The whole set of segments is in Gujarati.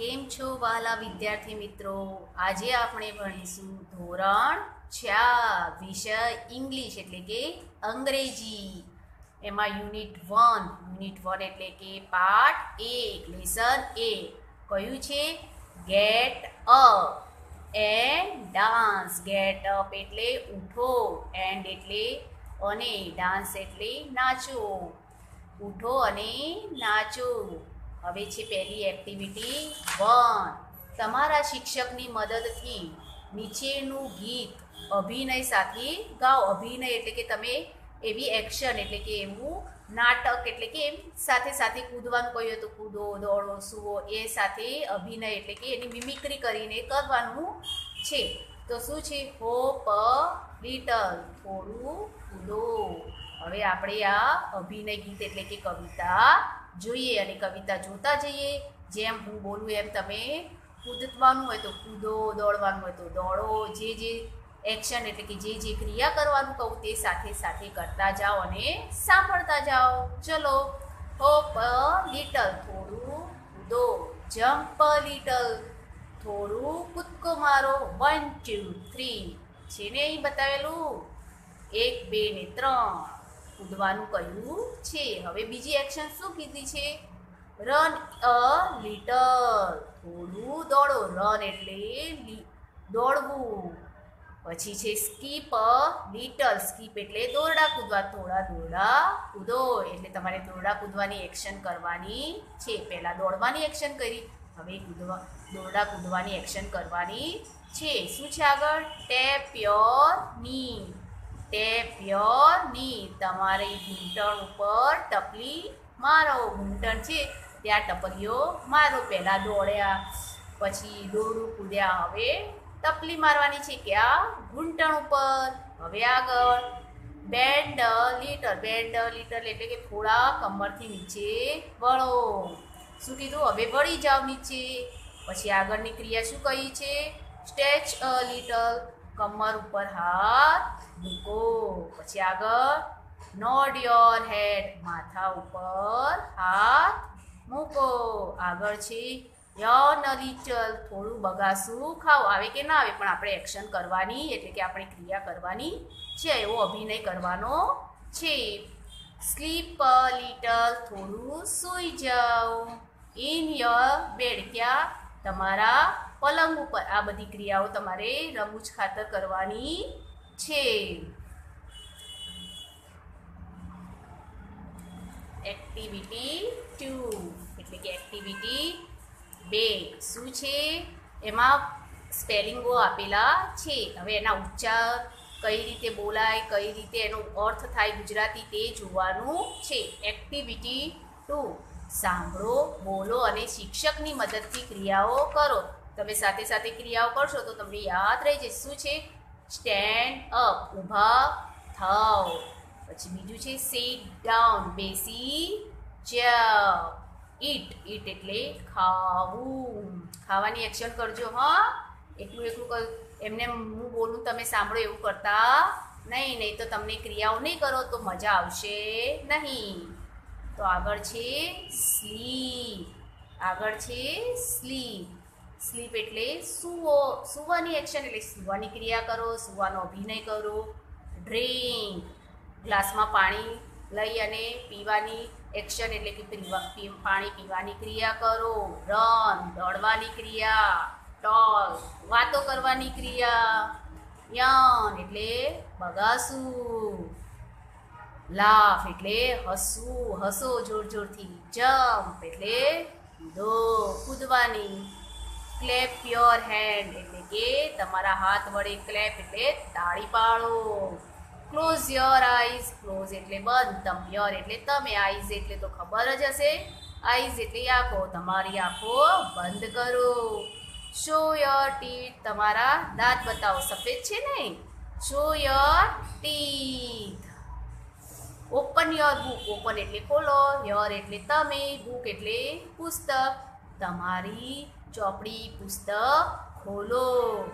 કેમ છો વહાલા વિદ્યાર્થી મિત્રો? આજે આપણે ભણીશું ધોરણ 4 વિષય ઇંગ્લિશ એટલે કે અંગ્રેજી. એમાં યુનિટ 1 એટલે કે પાર્ટ 1 લેસન એ કયું છે? Get up and dance. Get up એટલે ઉઠો, એન્ડ એટલે અને, ડાન્સ એટલે નાચો. ઉઠો અને નાચો. હવે છે પહેલી એક્ટિવિટી 1. તમારા શિક્ષકની મદદથી નીચેનું ગીત અભિનય સાથે ગાઓ. અભિનય એટલે કે તમે એવી એક્શન એટલે કે એવું નાટક એટલે કે એમ સાથે સાથે કૂદવાનું કહ્યું તો કૂદો, દોડો, સૂવો એ સાથે અભિનય એટલે કે એની મિમિક્રી કરીને કરવાનું છે. તો શું છે? હોપ લિટલ, થોડું કૂદો. હવે આપણે આ અભિનય ગીત એટલે કે કવિતા જોઈએ અને કવિતા જોતા જઈએ. જેમ હું બોલું એમ તમે કૂદવાનું હોય તો કૂદો, દોડવાનું હોય તો દોડો. જે એક્શન એટલે કે જે ક્રિયા કરવાનું કહું તે સાથે સાથે કરતા જાઓ અને સાંભળતા જાઓ. ચલો. હોપ લિટલ, થોડું કૂદો. જમ્પ લિટલ, થોડું કૂદકો મારો. 1 2 3 છે ને અહીં બતાવેલું 1 2 ને 3 કૂદવાનું કહ્યું છે. હવે બીજી એક્શન શું કીધી છે? રન અ લિટલ, થોડું દોડો. રન એટલે દોડવું. પછી છે સ્કીપ અ લિટલ, સ્કીપ એટલે દોરડા કૂદવા. થોડા દોરડા કૂદો એટલે તમારે દોરડા કૂદવાની એક્શન કરવાની છે. પહેલા દોડવાની એક્શન કરી, હવે દોરડા કૂદવાની એક્શન કરવાની છે. શું છે આગળ? Tap your knee. Tap your knee, તમારી ઘૂંટણ ઉપર ટપલી મારો. ઘૂંટણ છે ત્યાં ટપલીઓ મારો. પહેલા દોડ્યા, પછી દોરડું કૂદ્યા, હવે ટપલી મારવાની છે ક્યાં? ઘૂંટણ ઉપર. હવે આગળ બેન્ડ લિટલ. બેન્ડ લિટલ એટલે કે થોડા કમરથી નીચે વળો. શું કીધું? હવે વળી જાઓ નીચે. પછી આગળની ક્રિયા શું કહી છે? સ્ટ્રેચ અ લિટલ, કમર ઉપર હાથ મૂકો. પછી આગળ નોડ યોર હેડ, માથા ઉપર હાથ મૂકો. આગળ છે યર્ન લિટલ, થોડું બગાસું ખાઓ. આવે કે ના આવે પણ આપણે એક્શન કરવાની એટલે કે આપણે ક્રિયા કરવાની છે, એવો અભિનય કરવાનો છે. સ્લીપ લિટલ, થોડું સૂઈ જાઓ. ઇન યોર બેડ, ક્યાં? તમારા પલંગ ઉપર. આ બધી ક્રિયાઓ તમારે રમૂજ ખાતર કરવાની છે. એક્ટિવિટી 2 એટલે કે એક્ટિવિટી 2 શું છે? એમાં સ્પેલિંગો આપેલા છે. હવે એના ઉચ્ચાર કઈ રીતે બોલાય, કઈ રીતે એનો અર્થ થાય ગુજરાતી તે જોવાનું છે. એક્ટિવિટી 2. સાંભળો, બોલો અને શિક્ષકની મદદથી ક્રિયાઓ કરો. તમે સાથે સાથે ક્રિયાઓ કરશો તો તમને યાદ રહી જશે. શું છે? સ્ટેન્ડ અપ, ઊભા થાવ. પછી બીજું છે સિટ ડાઉન, બેસી જાઓ. ઈટ, ઈટ એટલે ખાવું. ખાવાની એક્શન કરજો. હા, એકલું એમને હું બોલું તમે સાંભળો એવું કરતા નહીં તો તમને ક્રિયાઓ નહીં કરો તો મજા આવશે નહીં. તો આગળ છે સ્લીપ. આગળ છે સ્લીપ. સ્લીપ એટલે સૂવો. સૂવાની એક્શન એટલે સૂવાની ક્રિયા કરો, સૂવાનો અભિનય કરો. ડ્રિંક, ગ્લાસમાં પાણી લઈ અને પીવાની એક્શન એટલે કે પાણી પીવાની ક્રિયા કરો. રન, દોડવાની ક્રિયા. ટોક, વાતો કરવાની ક્રિયા. યર્ન એટલે બગાસું. લાફ એટલે હસવું, હસો જોર જોરથી. જમ્પ એટલે કૂદવાની. ક્લેપ યોર હેન્ડ એટલે કે તમારા હાથ વડે ક્લેપ એટલે તાળી પાડો. ક્લોઝ યોર આઈઝ, ક્લોઝ એટલે બંધ, યોર એટલે તમે, આઈઝ એટલે તો ખબર જ હશે. આઈઝ એટલે આંખો, તમારી આંખો બંધ કરો. શો યોર ટીથ, તમારા દાંત બતાવો. સફેદ છે ને? Show your teeth. Open your book, open એટલે ખોલો, યોર એટલે તમે, બુક એટલે પુસ્તક. તમારી ચોપડી, પુસ્તક ખોલો.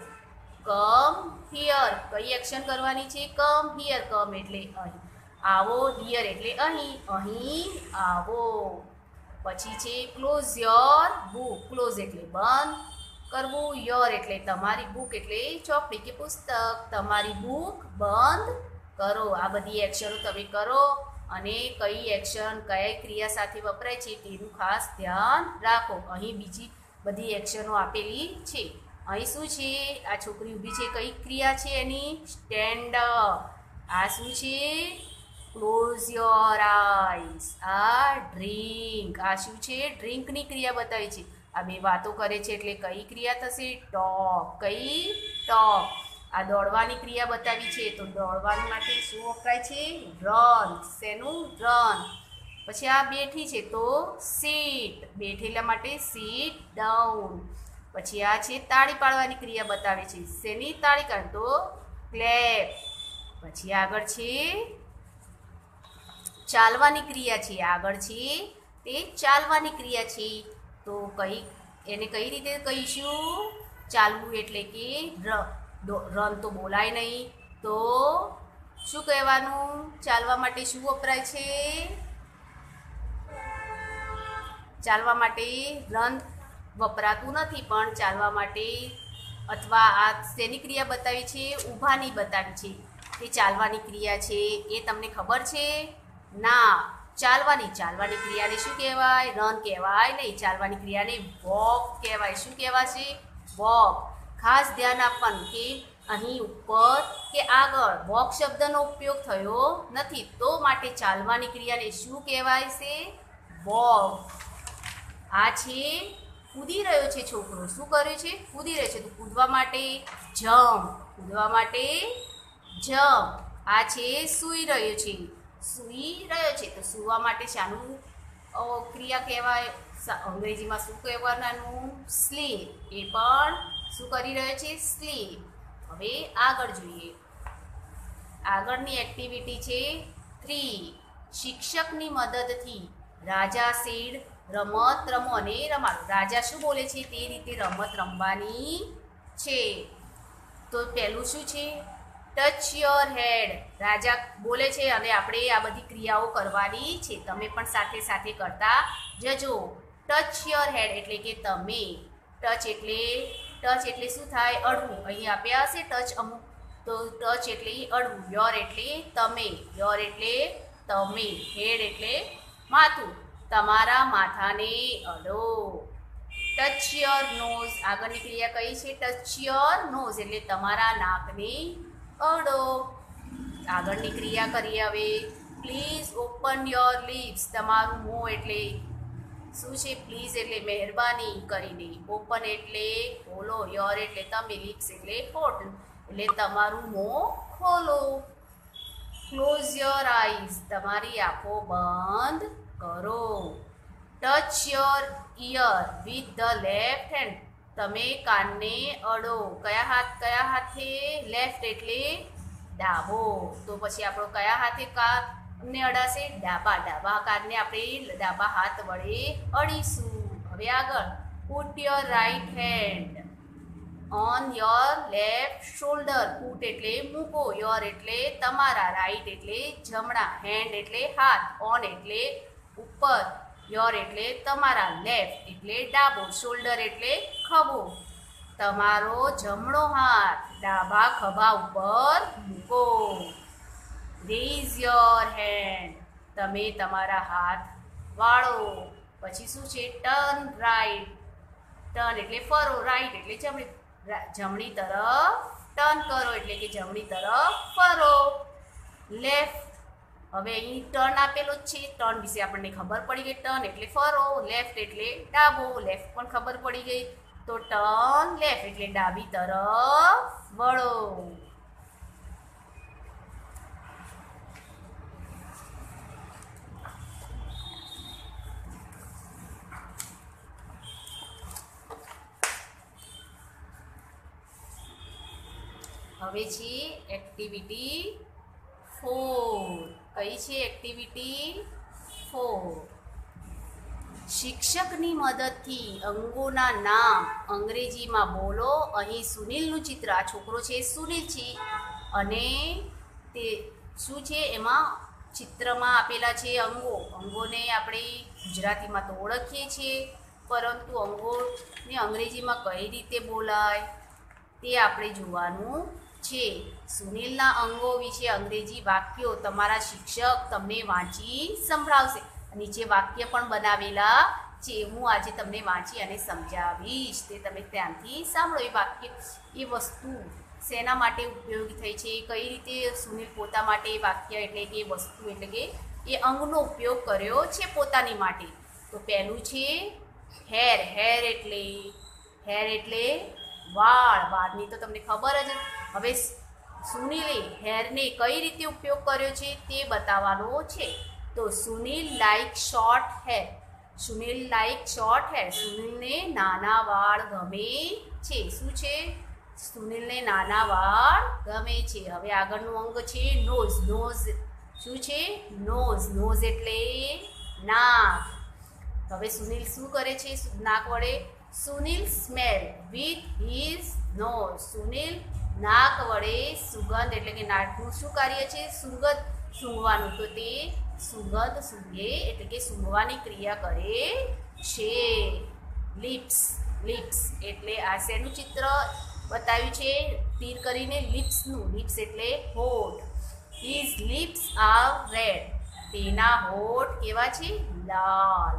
કમ હિયર, કઈ એક્શન કરવાની છે? Come here. કમ એટલે અહીં. આવો, હિયર એટલે અહીં. અહીં આવો. પછી છે ક્લોઝ યોર બુક. ક્લોઝ એટલે બંધ કરવું, યોર એટલે તમારી, બુક એટલે ચોપડી કે પુસ્તક. તમારી બુક બંધ કરો. આ બધી એક્શનો તમે કરો અને કઈ એક્શન કઈ ક્રિયા સાથે વપરાય છે તેનું ખાસ ધ્યાન રાખો. અહીં બીજી બધી એક્શનો આપેલી છે. અહીં શું છે? આ છોકરી ઊભી છે, કઈ ક્રિયા છે એની? Stand up. આ શું છે? Close your eyes. આ ડ્રિંક. આ શું છે? ડ્રિંકની ક્રિયા બતાવી છે. આ બે વાતો કરે છે એટલે કઈ ક્રિયા થશે? ટોક. કઈ? ટોક. આ દોડવાની ક્રિયા બતાવી છે તો દોડવા માટે શું વપરાય છે? રન. શેનું? રન. પછી આ બેઠી છે તો સીટ. બેઠેલા માટે સીટ ડાઉન. પછી આ છે તાળી પાડવાની ક્રિયા બતાવે છે. શેની તાળી કાઢ? તો ક્લેપ. પછી આગળ છે ચાલવાની ક્રિયા છે. આગળ છે તે ચાલવાની ક્રિયા છે. તો એને કઈ રીતે કહીશું? ચાલવું એટલે કે રન તો બોલાય નહીં, તો શું કહેવાનું? ચાલવા માટે શું વપરાય છે? ચાલવા માટે રન વપરાતું નથી, પણ ચાલવા માટે અથવા આ શેની ક્રિયા બતાવી છે? ઊભાની બતાવી છે. તે ચાલવાની ક્રિયા છે. એ તમને ખબર છે? ના. ચાલવાની ક્રિયાને શું કહેવાય? રન કહેવાય નહીં. ચાલવાની ક્રિયાને વોક કહેવાય. શું કહેવાશે? વોક. ખાસ ધ્યાન આપવાનું કે અહીં ઉપર કે આગળ વોક શબ્દનો ઉપયોગ થયો નથી, તો માટે ચાલવાની ક્રિયાને શું કહેવાય છે? વોક. આ છે કૂદી રહ્યો છે છોકરો. શું કર્યું છે? કૂદી રહ્યો છે. તો કૂદવા માટે જમ્પ. કૂદવા માટે જમ્પ. આ છે સૂઈ રહ્યો છે. સૂઈ રહ્યો છે તો સૂવા માટે શાનું ક્રિયા કહેવાય? અંગ્રેજીમાં શું કહેવાનું? સ્લીપ. એ પણ શું કરી રહ્યો છે? સ્લીપ. હવે આગળ જોઈએ. આગળની એક્ટિવિટી છે 3. શિક્ષકની મદદથી રાજા શેડ રમત રમો અને રમાડો. રાજા શું બોલે છે તે રીતે રમત રમવાની છે. તો પહેલું શું છે? ટચ યોર હેડ. રાજા બોલે છે અને આપણે આ બધી ક્રિયાઓ કરવાની છે. તમે પણ સાથે સાથે કરતા જજો. ટચ યોર હેડ એટલે કે તમે. ટચ એટલે શું થાય? અડવું. અહીં આપ્યા હશે ટચ અમુક, તો ટચ એટલે અડવું. યોર એટલે તમે. યોર એટલે તમે. હેડ એટલે માથું. તમારા માથાને અડો. Touch your nose. આગળની ક્રિયા કઈ છે? ટચ યોર નોઝ એટલે તમારા નાકને અડો. આગળની ક્રિયા કરીએ હવે. Please open your lips. તમારું મોં એટલે શું છે? પ્લીઝ એટલે મહેરબાની કરીને. ઓપન એટલે ખોલો. યોર એટલે તમે. લિપ્સ એટલે હોઠ. એટલે તમારું મોં ખોલો. Close your eyes. તમારી આંખો બંધ કરો. Touch your ear with the left hand. તમે કાનને અડો. કયા હાથે? લેફ્ટ એટલે ડાબો. તો પછી આપણો કયા હાથે કાનને અડાશે? ડાબા કાનને આપણે ડાબા હાથ વડે અડીશું. હવે આગળ. Put your right hand on your left shoulder. Put એટલે મૂકો. યોર એટલે તમારા. રાઈટ એટલે જમણા. હેન્ડ એટલે હાથ. ઓન એટલે ઉપર. યોર એટલે તમારા. લેફ્ટ એટલે ડાબો. શોલ્ડર એટલે ખભો. તમારો જમણો હાથ ડાબા ખભા ઉપર મૂકો. Raise your hand. તમે તમારા હાથ વાળો. પછી શું છે? Turn right. ટર્ન એટલે ફરો. રાઈટ એટલે જમણી તરફ ટર્ન કરો એટલે કે જમણી તરફ ફરો. લેફ્ટ. હવે અહીં ટર્ન આપેલો જ છે. ટર્ન વિશે આપણને ખબર પડી ગઈ. ટર્ન એટલે ફરો. લેફ્ટ એટલે ડાબો. લેફ્ટ પણ ખબર પડી ગઈ. તો ટર્ન લેફ્ટ એટલે ડાબી તરફ વળો. હવે છે એક્ટિવિટી 4. કઈ છે એક્ટિવિટી 4? શિક્ષકની મદદથી અંગોના નામ અંગ્રેજીમાં બોલો. અહીં સુનિલનું ચિત્ર. આ છોકરો છે સુનિલ છે અને તે શું છે? એમાં ચિત્રમાં આપેલા છે અંગો. અંગોને આપણે ગુજરાતીમાં તો ઓળખીએ છીએ, પરંતુ અંગોને અંગ્રેજીમાં કઈ રીતે બોલાય તે આપણે જોવાનું છે. સુનિલના અંગો વિશે અંગ્રેજી વાક્યો તમારા શિક્ષક તમને વાંચી સંભળાવશે. નીચે વાક્ય પણ બનાવેલા છે, હું આજે તમને વાંચી અને સમજાવીશ, તે તમે ત્યાંથી સાંભળો. એ વાક્ય, એ વસ્તુ શેના માટે ઉપયોગી થઈ છે, કઈ રીતે સુનિલ પોતા માટે વાક્ય એટલે કે વસ્તુ એટલે કે એ અંગનો ઉપયોગ કર્યો છે પોતાની માટે. તો પહેલું છે હેર. હેર એટલે વાળ. વાળની તો તમને ખબર જ. હવે સુનિલે હેરને કઈ રીતે ઉપયોગ કર્યો છે તે બતાવવાનો છે. તો Sunil like short hair. Sunil like short hair. સુનિલને નાના વાળ ગમે છે. શું છે? સુનિલને નાના વાળ ગમે છે. હવે આગળનું અંગ છે નોઝ. નોઝ શું છે? નોઝ એટલે નાક. હવે સુનિલ શું કરે છે નાક વડે? Sunil smell with his nose. Sunil નાક વડે સુગંધ એટલે કે નાકનું શું કાર્ય છે? સુગંધ સૂંઘવાનું. તો તે સુગંધ સૂંઘે એટલે કે સૂંઘવાની ક્રિયા કરે છે. લિપ્સ એટલે આ શેનું ચિત્ર બતાવ્યું છે? તીર કરીને લિપ્સનું. લિપ્સ એટલે હોઠ. His lips are red. તેના હોઠ કેવા છે? લાલ.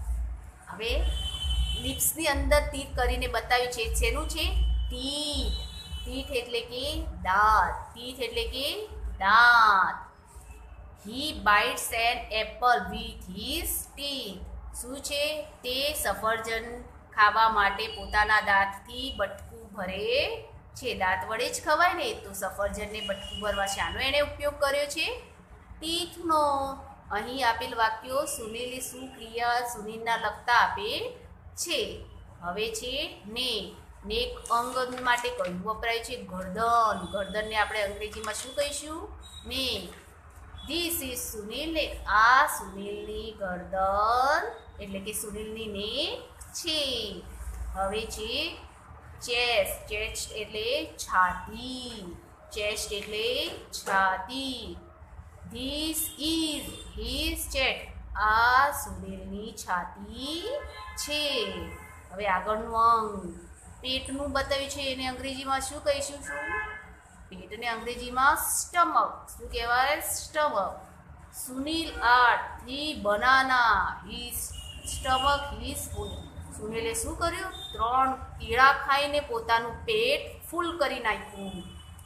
હવે લિપ્સની અંદર તીર કરીને બતાવ્યું છે શેનું છે? ટીથ. ટીથ એટલે કે દાંત. ટીથ એટલે કે દાંત. He bites an apple with his teeth. શું છે? તે સફરજન ખાવા માટે પોતાના દાંતથી બટકું ભરે છે. દાંત વડે જ ખવાય ને, તો સફરજનને બટકું ભરવા શાનો એણે ઉપયોગ કર્યો છે? ટીથનો. અહીં આપેલ વાક્યો સુનિલે શું ક્રિયા સુનિલના લગતા આપે છે. હવે છે નેક. નેક અંગ માટે કયું વપરાય છે? ગરદન. ગરદનને આપણે અંગ્રેજીમાં શું કહીશું? નેક. ધીસ ઇઝ સુનિલ નેક. આ સુનિલની ગરદન એટલે કે સુનિલની નેક છે. હવે છે ચેસ્ટ. ચેસ્ટ એટલે છાતી. ચેસ્ટ એટલે છાતી. This is his chest. આ સુનિલની છાતી છે. હવે આગળનું અંગ પેટનું બતાવ્યું છે, એને અંગ્રેજીમાં શું કહીશું? પેટને અંગ્રેજીમાં સ્ટમક. શું કહેવાય? Stomach. Sunil ate 3 banana his stomach his full. સુનિલે શું કર્યું? 3 કેળા ખાઈને પોતાનું પેટ ફૂલ કરી નાખ્યું.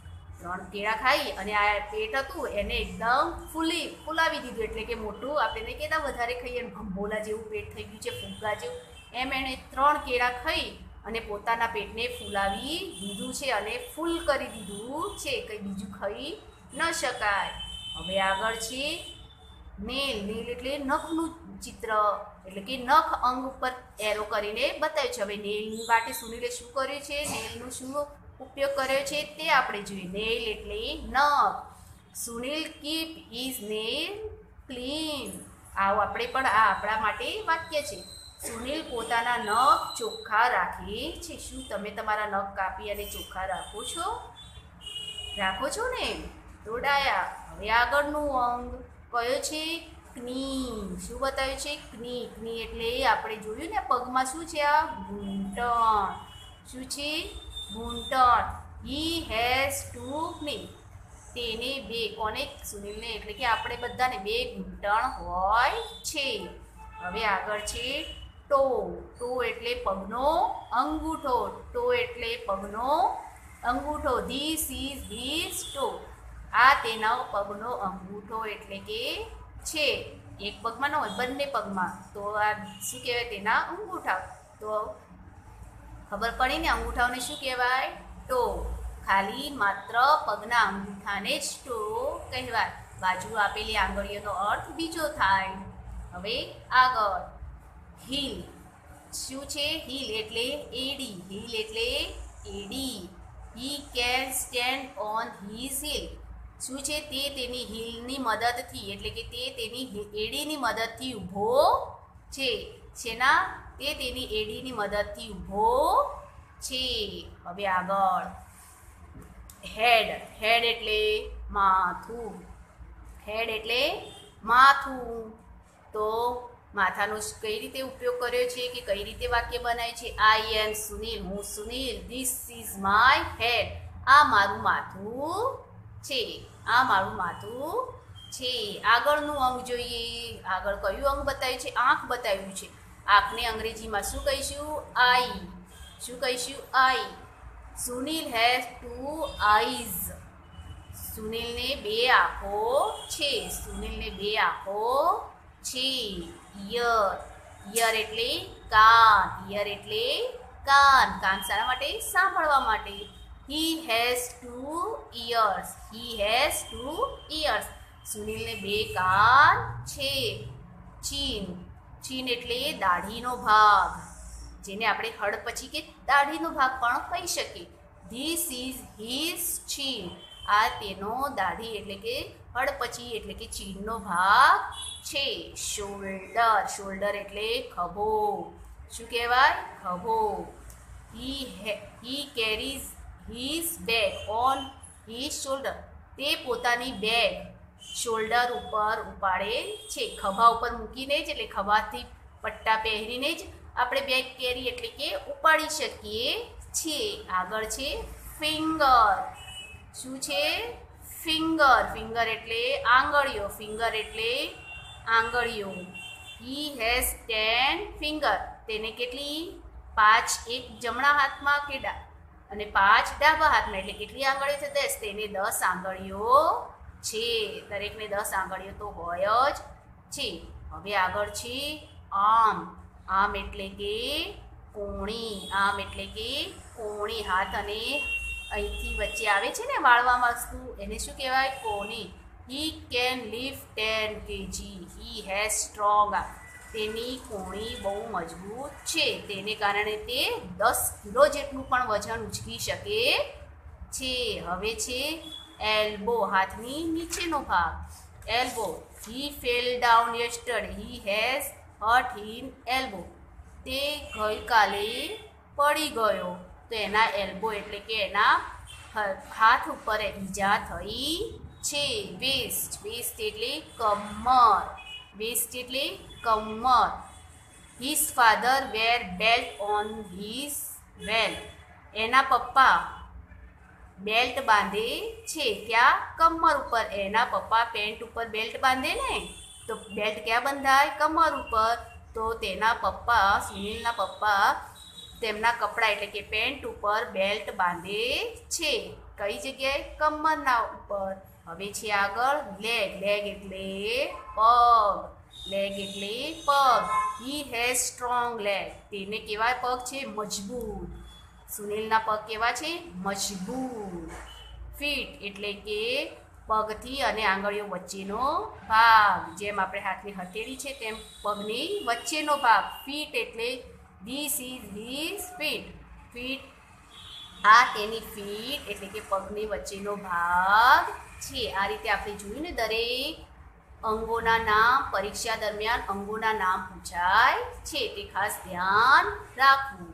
3 કેળા ખાઈ અને આ પેટ હતું એને એકદમ ફૂલાવી દીધું. એટલે કે મોટું, આપણે કહેતા વધારે ખાઈએ ભંભોલા જેવું પેટ થઈ ગયું છે, ફુગ્ગા જેવું. એમ એણે 3 કેળા ખાઈ અને પોતાના પેટને ફૂલાવી દીધું છે અને ફૂલ કરી દીધું છે. કંઈ બીજું ખાઈ ન શકાય. હવે આગળ છે નેલ. નેલ એટલે નખનું ચિત્ર એટલે કે નખ અંગ ઉપર એરો કરીને બતાવ્યું છે. હવે નેલ માટે સુનિલે શું કર્યું છે? નેલનું શું ઉપયોગ કર્યો છે તે આપણે જોઈએ. નેલ એટલે નખ. Sunil keep his nail clean. આવું આપણે પણ આ આપણા માટે વાક્ય છે. સુનિલ પોતાના નખ ચોખ્ખા રાખે છે. શું તમે તમારા નખ કાપી અને ચોખ્ખા રાખો છો ને? દોડાયા. હવે આગળનું અંગ કયો છે? ક્ની. શું બતાવ્યું છે? ક્ની. ક્ની એટલે આપણે જોયું ને પગમાં શું છે? આ ઘૂંટણ. શું છે? ઘૂંટણ. He has 2 knee. તેને 2. કોને? સુનિલને. એટલે કે આપણે બધાને 2 ઘૂંટણ હોય છે. હવે આગળ છે ટો. ટો એટલે પગનો અંગૂઠો. ટો એટલે પગનો અંગૂઠો. This is his toe. આ તેનો પગનો અંગૂઠો એટલે કે છે. એક પગમાં ન હોય, બંને પગમાં. તો આ શું કહેવાય? તેના અંગૂઠા. તો ખબર પડી ને અંગૂઠાઓને શું કહેવાય? ટો. ખાલી માત્ર પગના અંગૂઠાને જ ટો કહેવાય. બાજુ આપેલી આંગળીઓનો અર્થ બીજો થાય. હવે આગળ હીલ. શું છે? હીલ એટલે એડી. હીલ એટલે એડી. He can stand on his heel. શું છે? તે તેની હીલની મદદથી એટલે કે તે તેની એડીની મદદથી ઊભો છે. શેના? તે તેની એડીની મદદથી ઊભો છે. હવે આગળ હેડ. હેડ એટલે માથું. હેડ એટલે માથું. તો માથાનો કઈ રીતે ઉપયોગ કર્યો છે કે કઈ રીતે વાક્ય બનાય છે? આઈ એમ સુનિલ, હું Sunil. This is my head, આ મારું માથું છે. આ મારું માથું છે. આગળનું અંગ જોઈએ. આગળ કયું અંગ બતાવ્યું છે? આંખ બતાવ્યું છે. આંખને અંગ્રેજીમાં શું કહીશું? આઈ. શું કહીશું? આઈ. Sunil has 2 eyes. સુનિલને 2 આંખો છે. સુનિલને 2 આંખો છે. ઈયર. ઈયર એટલે કાન. ઈયર એટલે કાન. કાન શાના માટે? સાંભળવા માટે. He has 2 ears. He has 2 ears. સુનિલને 2 કાન છે. ચીન. ચીન એટલે દાઢીનો ભાગ, જેને આપણે હડપચી કે દાઢીનો ભાગ પણ કહી શકીએ. This is his chin. આ તેનો દાઢી એટલે કે હડપચી એટલે કે ચીનનો ભાગ છે. શોલ્ડર. શોલ્ડર એટલે ખભો. શું કહેવાય? ખભો. He carries his bag on his shoulder. તે પોતાની બેગ શોલ્ડર ઉપર ઉપાડે છે. ખભા ઉપર મૂકીને જ, એટલે ખભાથી પટ્ટા પહેરીને જ આપણે બેગ કેરી એટલે કે ઉપાડી શકીએ છીએ. આગળ છે ફિંગર. શું છે? ફિંગર. ફિંગર એટલે આંગળીઓ. ફિંગર એટલે આંગળીઓ. He has 10 finger. તેને કેટલી? 5 એક જમણા હાથમાં કે અને 5 ડાબા હાથમાં, એટલે કેટલી આંગળીઓ છે? 10. તેને 10 આંગળીઓ છે. દરેકને 10 આંગળીઓ તો હોય જ છે. હવે આગળ છે આર્મ. આર્મ એટલે કે કોણી. આર્મ એટલે કે કોણી. હાથ અને અહીંથી વચ્ચે આવે છે ને વાળવામાં વસ્તુ, એને શું કહેવાય? કોણી. He can lift 10 kg. He has strong arm. તેની કોણી બહુ મજબૂત છે. તેને કારણે તે 10 કિલો જેટલું પણ વજન ઉચકી શકે છે. હવે છે એલ્બો. હાથની નીચેનો ભાગ. Elbow. He fell down yesterday. He has hurt his elbow. તે ગઈકાલે પડી ગયો, તો એના એલ્બો એટલે કે એના હાથ ઉપર ઈજા થઈ છે. વેસ્ટ. વેસ્ટ એટલે કમર. વેસ્ટ એટલે કમર. His father wear belt on his belt. એના પપ્પા બેલ્ટ બાંધે છે. ક્યાં? કમર ઉપર. એના પપ્પા પેન્ટ ઉપર બેલ્ટ બાંધે ને, તો બેલ્ટ ક્યાં બંધાય? કમર ઉપર. તો તેના પપ્પા, સુનિલના પપ્પા, તેમના કપડાં એટલે કે પેન્ટ ઉપર બેલ્ટ બાંધે છે. કઈ જગ્યાએ? કમરના ઉપર. હવે છે આગળ લેગ. લેગ એટલે પગ. લેગ એટલે પગ. He has strong leg. તેને કેવા પગ છે? મજબૂત. સુનિલના પગ કેવા છે? મજબૂત. ફીટ એટલે કે પગથી અને આંગળીઓ વચ્ચેનો ભાગ. જેમ આપણે હાથની હથેળી છે તેમ પગની વચ્ચેનો ભાગ. ફીટ એટલે this is his feet. Feet. આ તેની ફીટ એટલે કે પગની વચ્ચેનો ભાગ છે. આ રીતે આપણે જોયું ને, દરેક અંગોના નામ પરીક્ષા દરમિયાન અંગોના નામ પૂછાય છે, તે ખાસ ધ્યાન રાખવું.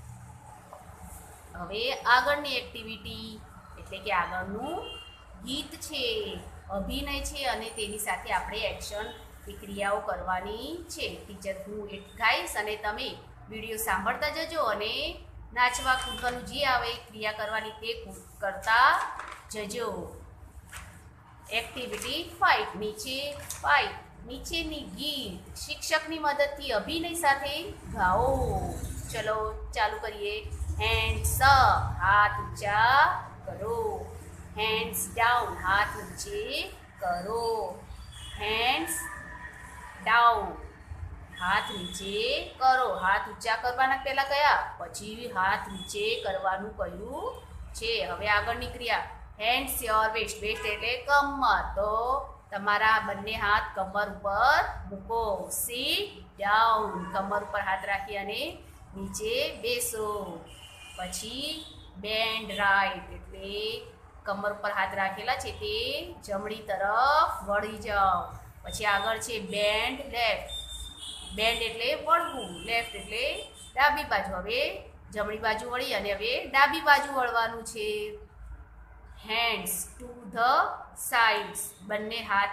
હવે આગળની એક્ટિવિટી એટલે કે આગળનું ગીત છે, અભિનય છે અને તેની સાથે આપણે એક્શન એ ક્રિયાઓ કરવાની છે. ટીચર હું એ ગાઈશ અને તમે વિડીયો સાંભળતા જજો અને નાચવા કૂદવાનું જે આવે ક્રિયા કરવાની તે કરતા જજો. એક્ટિવિટી 5. નીચે 5. નીચેની ગીત શિક્ષકની મદદથી અભિનય સાથે ગાઓ. ચલો ચાલુ કરીએ. હેન્ડ્સ અપ, હાથ ઊંચા કરો. હેન્ડ્સ ડાઉન, હાથ નીચે કરો. હેન્ડ્સ ડાઉન, હાથ નીચે કરો. હાથ ઊંચા કરવાના પહેલા કયા, પછી હાથ નીચે કરવાનું કયું છે. હવે આગળની ક્રિયા હેન્ડ્સ યોર વેસ્ટ. વેસ્ટ એટલે કમર, તો તમારા બંને હાથ કમર ઉપર મૂકો. સીટ ડાઉન, કમર ઉપર હાથ રાખી અને નીચે બેસો. પછી બેન્ડ રાઈટ એટલે કમર ઉપર હાથ રાખેલા છે તે જમણી તરફ વળી જાઓ. પછી આગળ છે બેન્ડ લેફ્ટ. બેન્ડ એટલે વળવું, લેફ્ટ એટલે ડાબી બાજુ. હવે જમણી બાજુ વળી અને હવે ડાબી બાજુ વળવાનું છે. હેન્ડ્સ ટુ ધ સાઇડ્સ, બંને હાથ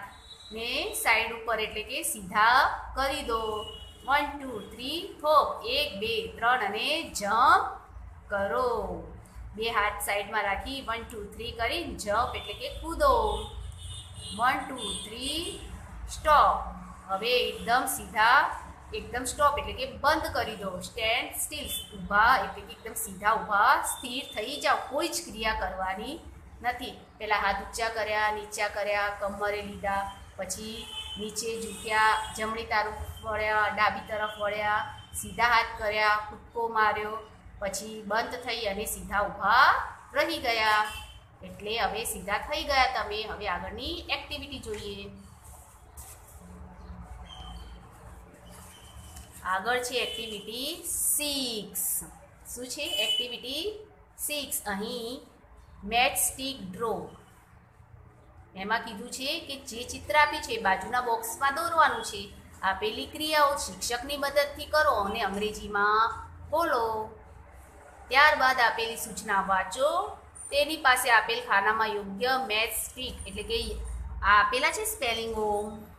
ને સાઈડ ઉપર એટલે કે સીધા કરી દો. 1 2 3 હોપ, 1 2 3 અને જમ્પ કરો. બે હાથ સાઈડમાં રાખી 1 2 3 કરી જમ્પ એટલે કે કૂદો. 1 2 3 સ્ટોપ. હવે એકદમ સીધા, એકદમ સ્ટોપ એટલે કે બંધ કરી દો. સ્ટેન્ડ સ્ટીલ, ઊભા એટલે કે એકદમ સીધા ઊભા સ્થિર થઈ જાઓ. કોઈ જ ક્રિયા કરવાની નથી. પહેલાં હાથ ઊંચા કર્યા, નીચા કર્યા, કમરે લીધા, પછી નીચે ઝૂક્યા, જમણી તરફ વળ્યા, ડાબી તરફ વળ્યા, સીધા હાથ કર્યા, કૂદકો માર્યો, પછી બંધ થઈ અને સીધા ઊભા રહી ગયા. એટલે હવે સીધા થઈ ગયા તમે. હવે આગળની એક્ટિવિટી જોઈએ. આગળ છે એક્ટિવિટી 6. શું છે એક્ટિવિટી 6? અહીં મેચ સ્ટિક ડ્રો. એમાં કીધું છે કે જે ચિત્ર આપ્યું છે બાજુના બોક્સમાં દોરવાનું છે. આપેલી ક્રિયાઓ શિક્ષકની મદદથી કરો અને અંગ્રેજીમાં બોલો. ત્યારબાદ આપેલી સૂચના વાંચો. તેની પાસે આપેલ ખાનામાં યોગ્ય મેચ સ્ટિક એટલે કે આ આપેલા છે સ્પેલિંગો,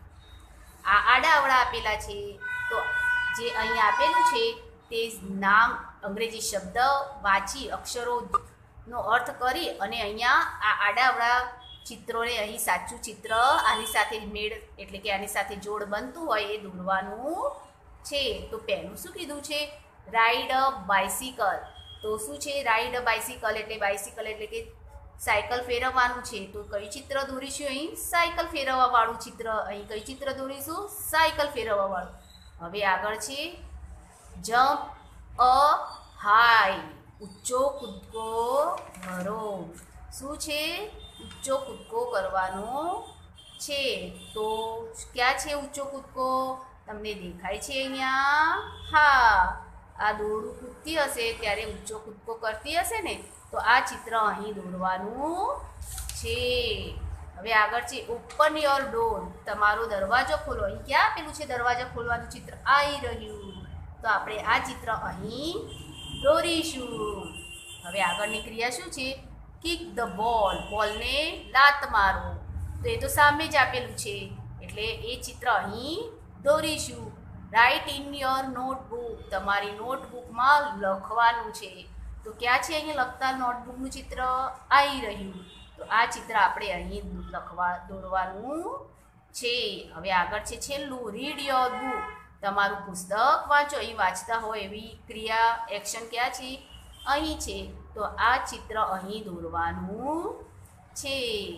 આ આડાઅવળા આપેલા છે. તો જે અહીં આપેલું છે તે નામ અંગ્રેજી શબ્દ વાંચી અક્ષરોનો અર્થ કરી અને અહીંયા આ આડાઅવળા ચિત્રોને અહીં સાચું ચિત્ર આની સાથે મેળ એટલે કે આની સાથે જોડ બનતું હોય એ દોરવાનું છે. તો પહેલું શું કીધું છે? Ride a bicycle. તો શું છે રાઈડ અ બાઇસિકલ? એટલે બાઇસિકલ એટલે કે સાયકલ ફેરવવાનું છે. તો કયું ચિત્ર દોરીશું? અહીં સાયકલ ફેરવવાવાળું ચિત્ર. અહીં કયું ચિત્ર દોરીશું? સાયકલ ફેરવવાવાળું. હવે આગળ છે જમ્પ અ હાઈ. ઊંચો કૂદકો ભરો. શું છે? ઊંચો કૂદકો કરવાનો છે. તો ક્યાં છે ઊંચો કૂદકો? તમને દેખાય છે અહીંયા? હા, આ દોરડું કૂદતી હશે ત્યારે ઊંચો કૂદકો કરતી હશે ને, તો આ ચિત્ર અહીં દોરવાનું છે. હવે આગળ છે ઓપન યોર ડોર. તમારો દરવાજો ખોલો. અહીં ક્યાં આપેલું છે દરવાજો ખોલવાનું ચિત્ર? આવી રહ્યું. તો આપણે આ ચિત્ર અહીં દોરીશું. હવે આગળની ક્રિયા શું છે? કિક ધ બોલ. બોલને લાત મારો. તો એ તો સામે જ આપેલું છે એટલે એ ચિત્ર અહીં દોરીશું. Write in your notebook. તમારી નોટબુકમાં લખવાનું છે. તો ક્યાં છે અહીંયા લખતા નોટબુકનું ચિત્ર? આવી રહ્યું. તો આ ચિત્ર આપણે અહીં દોરવાનું છે. હવે આગળ છે છેલ્લું રીડ યોર બુક. તમારું પુસ્તક વાંચો. અહીં વાંચતા હોય એવી ક્રિયા એક્શન ક્યાં છે? અહીં છે. તો આ ચિત્ર અહીં દોરવાનું છે.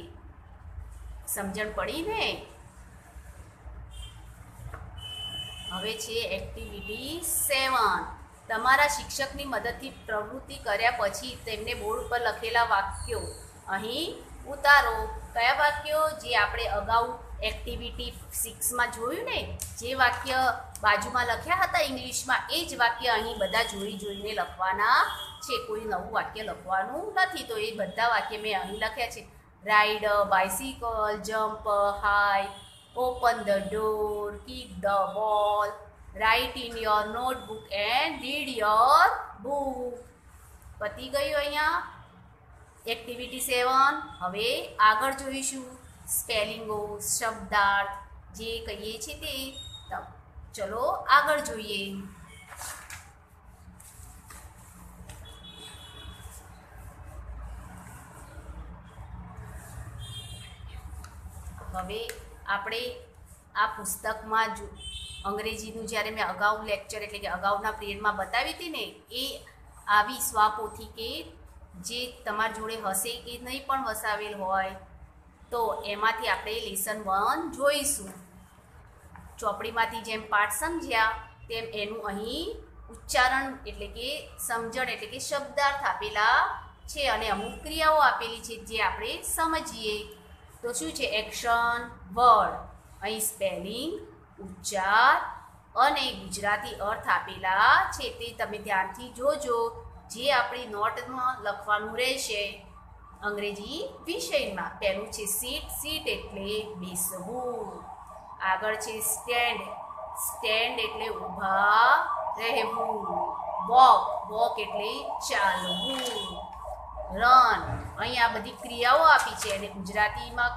સમજણ પડી ને? હવે છે એક્ટિવિટી 7. તમારા શિક્ષકની મદદથી પ્રવૃત્તિ કર્યા પછી તેમને બોર્ડ પર લખેલા વાક્યો અહીં ઉતારો. કયા વાક્યો? જે આપણે અગાઉ એક્ટિવિટી 6માં જોયું ને, જે વાક્ય બાજુમાં લખ્યા હતા ઇંગ્લિશમાં, એ જ વાક્ય અહીં બધા જોઈને લખવાના છે. કોઈ નવું વાક્ય લખવાનું નથી. તો એ બધા વાક્ય મેં અહીં લખ્યા છે. Ride a bicycle, jump high, open the door, kick the ball, write in your notebook and read your book. પતી ગયું અહીંયા એક્ટિવિટી 7. હવે આગળ જોઈશું સ્પેલિંગો, શબ્દાર્થ જે કહીએ છીએ તે. ચલો આગળ જોઈએ. હવે આપણે આ પુસ્તકમાં અંગ્રેજીનું જ્યારે મેં અગાઉ લેક્ચર એટલે કે અગાઉના પિરિયડમાં બતાવી હતી ને, એ આવી સ્વાપોથી કે જે તમારી જોડે હશે કે નહીં પણ વસાવેલ હોય, તો એમાંથી આપણે લેસન 1 જોઈશું. ચોપડીમાંથી જેમ પાઠ સમજ્યા તેમ એનું અહીં ઉચ્ચારણ એટલે કે સમજણ એટલે કે શબ્દાર્થ આપેલા છે અને અમુક ક્રિયાઓ આપેલી છે જે આપણે સમજીએ. તો શું છે? એક્શન, વર્ડ, અહીં સ્પેલિંગ, ઉચ્ચાર અને ગુજરાતી અર્થ આપેલા છે. તે તમે ધ્યાનથી જોજો. જે આપણી નોટમાં લખવાનું રહેશે અંગ્રેજી વિષયમાં. પહેલું છે સીટ. સીટ એટલે બેસવું. આગળ છે સ્ટેન્ડ. સ્ટેન્ડ એટલે ઊભા રહેવું. વોક. વોક એટલે ચાલવું. રન. અહીં આ બધી ક્રિયાઓ આપી છે અને ગુજરાતીમાં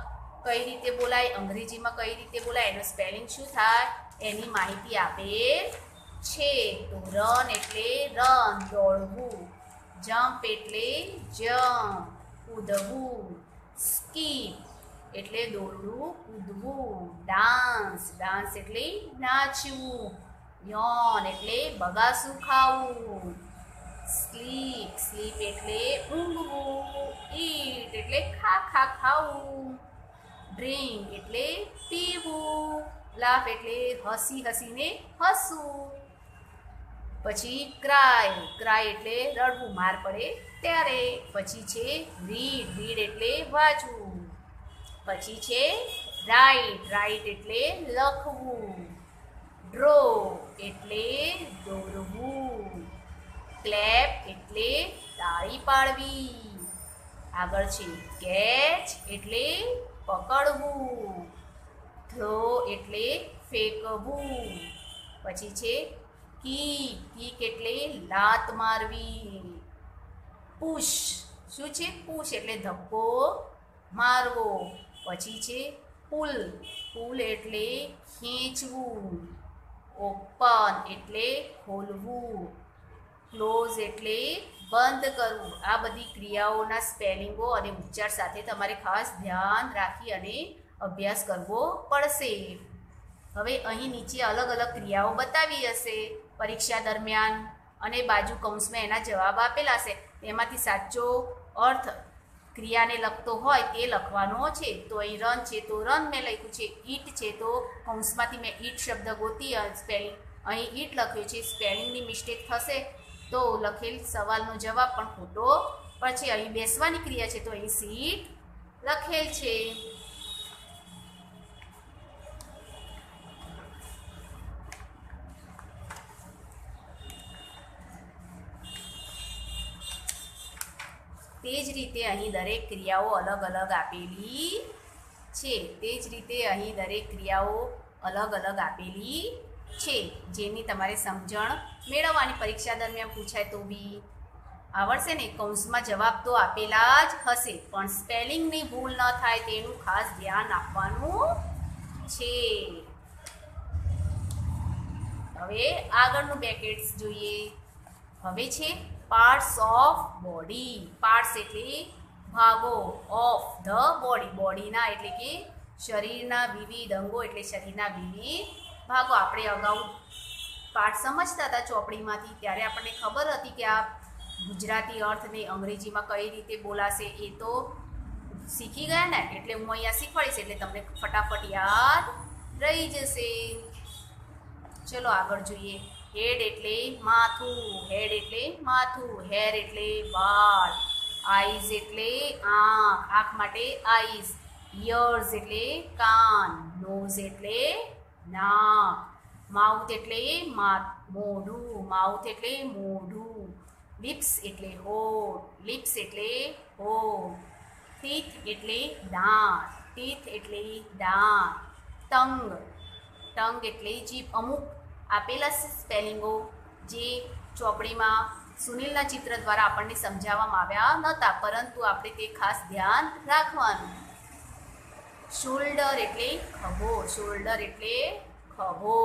કઈ રીતે બોલાય, અંગ્રેજીમાં કઈ રીતે બોલાય, એનું સ્પેલિંગ શું થાય એની માહિતી આપેલ છે. તો રન એટલે રન, દોડવું. જમ્પ એટલે જમ્પ, કૂદવું. સ્કીપ એટલે દોડવું, કૂદવું. ડાન્સ, ડાન્સ એટલે નાચવું. યૉન એટલે બગાસું ખાવું. સ્લીપ, સ્લીપ એટલે ઊંઘવું. ઈટ એટલે ખા ખાવું. ડ્રિંક એટલે પીવું. લાફ એટલે હસી હસીને હસવું. પછી ક્રાય, ક્રાય એટલે રડવું, માર પડે ત્યારે. પછી છે રીડ, રીડ એટલે વાંચવું. પછી છે રાઇટ, રાઇટ એટલે લખવું. ડ્રો એટલે દોરવું. ક્લેપ એટલે તાળી પાડવી. આગળ છે કેચ એટલે પકડવું. થ્રો એટલે ફેંકવું. પછી છે કીક, કીક એટલે લાત મારવી. પુશ, શું છે પુશ એટલે ધક્કો મારવો. પછી છે પુલ, પુલ એટલે ખેંચવું. ઓપન એટલે ખોલવું. ક્લોઝ એટલે બંધ કરવું. આ બધી ક્રિયાઓના સ્પેલિંગો અને ઉચ્ચાર સાથે તમારે ખાસ ધ્યાન રાખી અને અભ્યાસ કરવો પડશે. હવે અહીં નીચે અલગ અલગ ક્રિયાઓ બતાવી હશે પરીક્ષા દરમિયાન અને બાજુ કૌંસમાં એના જવાબ આપેલા હશે. તેમાંથી સાચો અર્થ ક્રિયાને લગતો હોય તે લખવાનો છે. તો અહીં રન છે તો રન મેં લખ્યું છે. ઈટ છે તો કૌંસમાંથી મેં ઈટ શબ્દ ગોતી સ્પેલિંગ અહીં ઈટ લખ્યું છે. સ્પેલિંગની મિસ્ટેક થશે તો લખેલ સવાલનો જવાબ પણ ખોટો પડશે. અહીં બેસવાની ક્રિયા છે તો અહીં સીટ લખેલ છે. તે જ રીતે અહીં દરેક ક્રિયાઓ અલગ અલગ આપેલી છે. તે જ રીતે અહીં દરેક ક્રિયાઓ અલગ અલગ આપેલી છે, જેની તમારે સમજણ મેળવવાની. પરીક્ષા દરમિયાન પૂછાય તો બી આવડશે ને. કૌંસમાં જવાબ તો આપેલા જ હશે પણ સ્પેલિંગની ભૂલ ન થાય તેનું ખાસ ધ્યાન આપવાનું છે. હવે આગળનું બ્રેકેટ્સ જોઈએ. હવે છે પાર્ટ્સ ઓફ બોડી. પાર્ટ્સ એટલે ભાગો, ઓફ ધ બોડી, બોડીના એટલે કે શરીરના વિવિધ અંગો એટલે શરીરના વિવિધ ભાગો. આપણે અગાઉ પાઠ સમજતા હતા ચોપડીમાંથી ત્યારે આપણને ખબર હતી કે આ ગુજરાતી અર્થને અંગ્રેજીમાં કઈ રીતે બોલાશે એ તો શીખી ગયા ને. એટલે હું અહીંયા શીખવાડીશ એટલે તમને ફટાફટ યાદ રહી જશે. ચલો આગળ જોઈએ. હેડ એટલે માથું, હેડ એટલે માથું. હેર એટલે વાળ. આઈઝ એટલે આંખ, આંખ માટે આઈઝ. ઇયર્સ એટલે કાન. નોઝ એટલે નાક. માઉથ એટલે મોઢું, માઉથ એટલે મોઢું. લિપ્સ એટલે હોઠ, લિપ્સ એટલે હોઠ. ટીથ એટલે દાંત, ટીથ એટલે દાંત. ટંગ, ટંગ એટલે જીભ. અમુક આપેલા સ્પેલિંગો જે ચોપડીમાં સુનિલના ચિત્ર દ્વારા આપણને સમજાવવામાં આવ્યા નહોતા, પરંતુ આપણે તે ખાસ ધ્યાન રાખવાનું. શોલ્ડર એટલે ખભો, શોલ્ડર એટલે ખભો.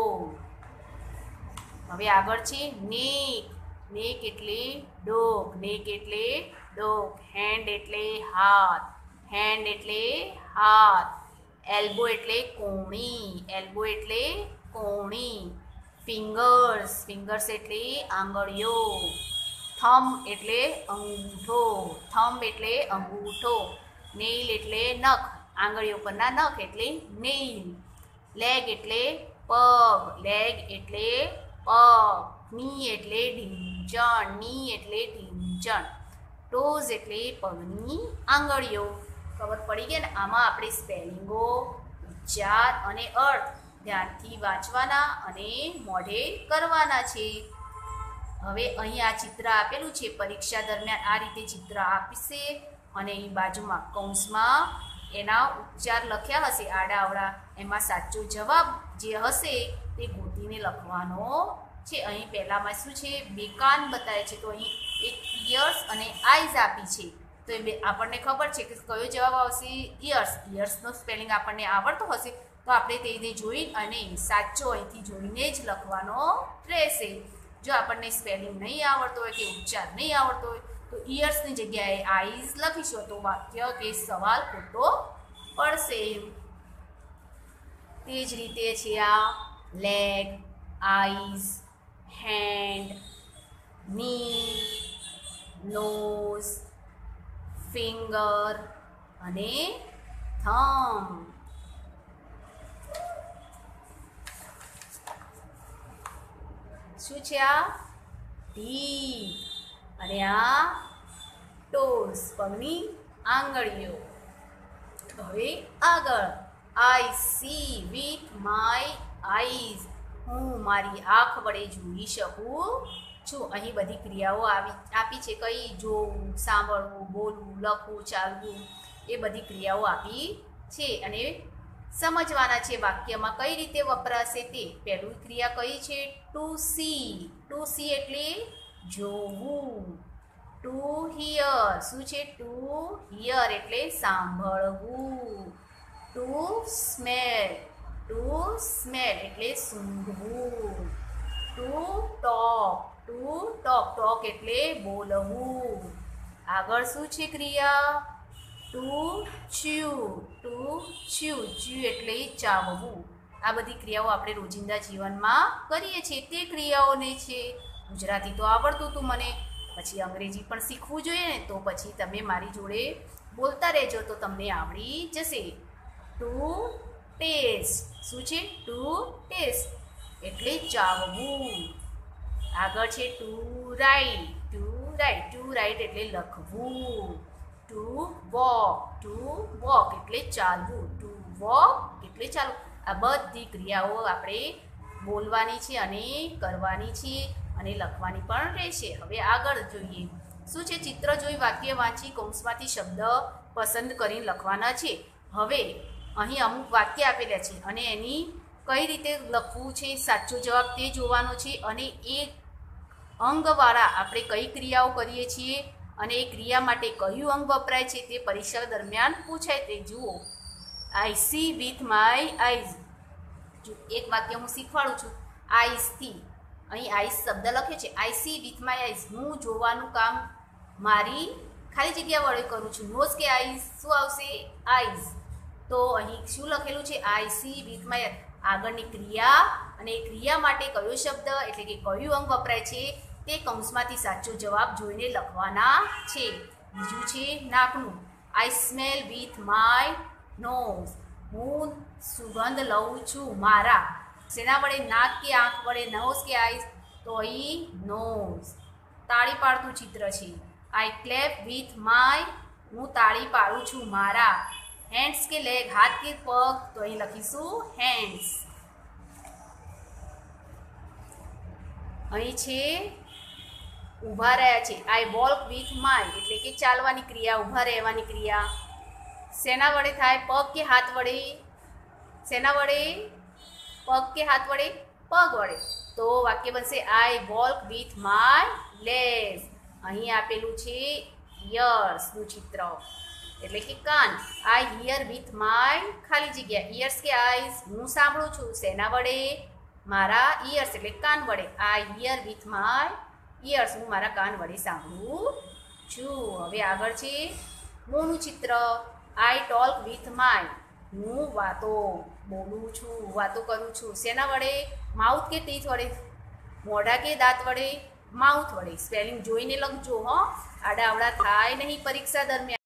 હવે આગળ છે નેક, નેક એટલે ડોક, નેક એટલે ડોક. હેન્ડ એટલે હાથ, હેન્ડ એટલે હાથ. એલ્બો એટલે કોણી, એલ્બો એટલે કોણી. ફિંગર્સ, ફિંગર્સ એટલે આંગળીઓ. થંબ એટલે અંગૂઠો, થંબ એટલે અંગૂઠો. નેઇલ એટલે નખ, આંગળીઓ પરના નખ એટલે નેઇલ. લેગ એટલે પગ, લેગ એટલે પગ. ની એટલે ઢીંચણ, ની એટલે ઢીંચણ. ટોઝ એટલે પગની આંગળીઓ. ખબર પડી ગઈ ને. આમાં આપણે સ્પેલિંગો, ઉચ્ચાર અને અર્થ ધ્યાનથી વાંચવાના અને મોઢે કરવાના છે. હવે અહીં આ ચિત્ર આપેલું છે. પરીક્ષા દરમિયાન આ રીતે ચિત્ર આપશે અને અહીં બાજુમાં કૌંસમાં એના ઉચ્ચાર લખ્યા હશે આડાઅવળા. એમાં સાચો જવાબ જે હશે તે ગોતીને લખવાનો છે. અહીં પહેલામાં શું છે, બે કાન બતાવે છે તો અહીં એક ઇયર્સ અને આઈઝ આપી છે. તો એ આપણને ખબર છે કે કયો જવાબ આવશે ઇયર્સ. ઇયર્સનો સ્પેલિંગ આપણને આવડતો હશે તો આપણે તેને જોઈ અને સાચો અહીંથી જોઈને જ લખવાનો રહેશે. જો આપણને સ્પેલિંગ નહીં આવડતો હોય કે ઉચ્ચાર નહીં આવડતો હોય તો ઇયર્સની જગ્યાએ આઈઝ લખીશું તો વાક્ય કે સવાલ ખોટો પડશે. તે જ રીતે છે આ leg, eyes, hand, knee, nose, finger અને થમ્બ. શું છે આ? ટીથ અને આ ટોઝ, પગની આંગળીઓ. હવે આગળ I see with my eyes, હું મારી આંખ વડે જોઈ શકું છું. અહીં બધી ક્રિયાઓ આપી છે. કઈ? જોવું, સાંભળવું, બોલવું, લખવું, ચાલવું, એ બધી ક્રિયાઓ આપી છે અને સમજવાના છે વાક્યમાં કઈ રીતે વપરાશે તે. પહેલું ક્રિયા કઈ છે? Two C. ટુ સી એટલે જોવું. To hear. શું છે? ટુ હિયર એટલે સાંભળવું. Two smell. ટુ સ્મેલ એટલે સૂંઘવું. To talk. To talk. Talk એટલે બોલવું. આગળ શું છે ક્રિયા? ટુ ચ્યુ. ટુ ચ્યુ. ચ્યુ એટલે ચાવવું. આ બધી ક્રિયાઓ આપણે રોજિંદા જીવનમાં કરીએ છીએ તે ક્રિયાઓને છે. ગુજરાતી તો આવડતું હતું મને, પછી અંગ્રેજી પણ શીખવું જોઈએ ને, તો પછી તમે મારી જોડે બોલતા રહેજો તો તમને આવડી જશે. To taste. શું છે? ટુ ટેસ્ટ એટલે ચાવવું. આગળ છે to write. To write. To write એટલે લખવું. Two walk. ટુ વોક એટલે ચાલવું. ટુ વોક એટલે ચાલવું. આ બધી ક્રિયાઓ આપણે બોલવાની છે અને કરવાની છે અને લખવાની પણ રહેશે. હવે આગળ જોઈએ શું છે? ચિત્ર જોઈ વાક્ય વાંચી કૌંસમાંથી શબ્દ પસંદ કરીને લખવાના છે. હવે અહીં અમુક વાક્ય આપેલા છે અને એની કઈ રીતે લખવું છે, સાચો જવાબ તે જોવાનો છે અને એ અંગવાળા આપણે કઈ ક્રિયાઓ કરીએ છીએ અને એ ક્રિયા માટે કયું અંગ વપરાય છે તે પરીક્ષા દરમિયાન પૂછાય તે જુઓ. I see with my eyes. એક વાક્ય હું શીખવાડું છું. આઈઝથી અહીં આઈઝ શબ્દ લખ્યો છે. I see with my eyes, હું જોવાનું કામ મારી ખાલી જગ્યા વડે કરું છું. નોઝ કે આઈઝ? શું આવશે? આઈઝ. તો અહીં શું લખેલું છે? I see with my. આગળની ક્રિયા અને એ ક્રિયા માટે કયો શબ્દ એટલે કે કયું અંગ વપરાય છે તે કૌંસમાંથી સાચો જવાબ જોઈને લખવાના છે. બીજું છે નાકનું. I smell with my nose, હું સુગંધ લઉં છું મારા શેના વડે? નાક કે આંખ વડે? નોઝ કે આઈઝ? તો અહીં નોઝ. તાળી પાડતું ચિત્ર છે. આઈ ક્લેપ વિથ માય, હું તાળી પાડું છું મારા. હેન્ડ્સ કે લેગ? હાથ કે પગ? તો અહીં લખીશું હેન્ડ્સ. અહીં છે ઊભા રહ્યા છે. આઈ વોક વિથ માય એટલે કે ચાલવાની ક્રિયા, ઊભા રહેવાની ક્રિયા. શેના વડે થાય? પગ કે હાથ વડે? શેના વડે? પગ કે હાથ વડે? પગ વડે. તો વાક્ય બનશે I walk with my legs. અહીં આપેલું છે ઇયર્સનું ચિત્ર એટલે કે કાન. આઈ હિયર વિથ માય ખાલી જગ્યા. ઇયર્સ કે આઈઝ? હું સાંભળું છું શેના વડે? મારા ઇયર્સ એટલે કાન વડે. I hear with my ears, હું મારા કાન વડે સાંભળું છું. હવે આગળ છે મોંનું ચિત્ર. આઈ ટોક વિથ માય, હું વાતો બોલું છું, વાતો કરું છું શેના વડે? માઉથ કે ટીથ વડે? મોઢા કે દાંત વડે? માઉથ વડે. સ્પેલિંગ જોઈને લખજો હો, આડા અવડા થાય નહીં પરીક્ષા દરમિયાન.